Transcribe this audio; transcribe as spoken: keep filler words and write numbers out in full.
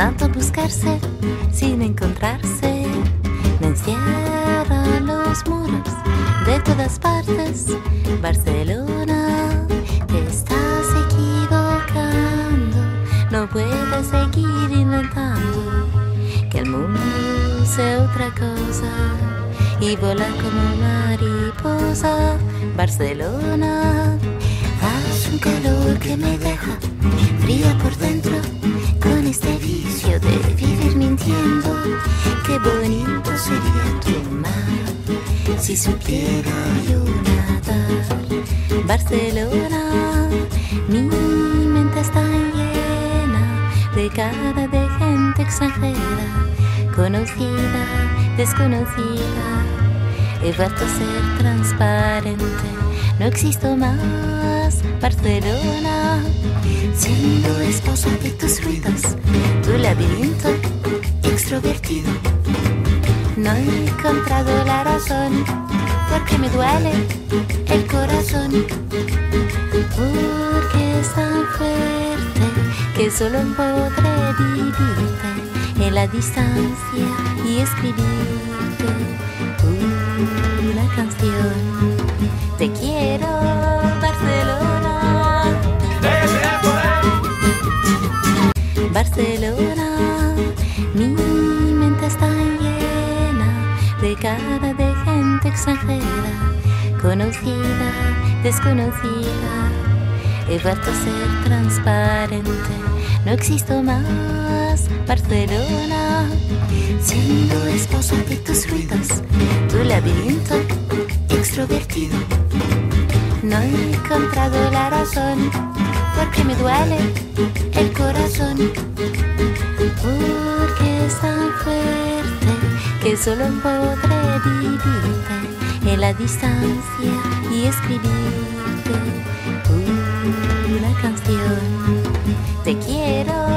tanto buscarse sin encontrarse. Me encierran los muros de todas partes. Barcelona, te estás equivocando. No puedes seguir inventando que el mundo sea otra cosa y volar como mariposa. Barcelona, hace un calor que me deja fría por dentro, con este vicio de vivir mintiendo. Qué bonito sería tu mar si supiera yo nadar. Barcelona, mi mente está llena de cara de gente extranjera, conocida, desconocida. He vuelto a ser transparente, no existo más. Barcelona, siendo esposa de tus ruidos, tu laberinto extrovertido. No he encontrado la razón, porque me duele el corazón, porque es tan fuerte que solo podré vivirte en la distancia y escribirte una canción. Te quiero, Barcelona. Barcelona, mi mente está llena de cara de gente extranjera, conocida, desconocida. He vuelto a ser transparente, no existo más. Barcelona, siendo esposa de tus ruidos, tu laberinto extrovertido. No he encontrado la razón, porque me duele el corazón, porque es tan fuerte que solo podré vivirte en la distancia y escribirte una canción. Te quiero,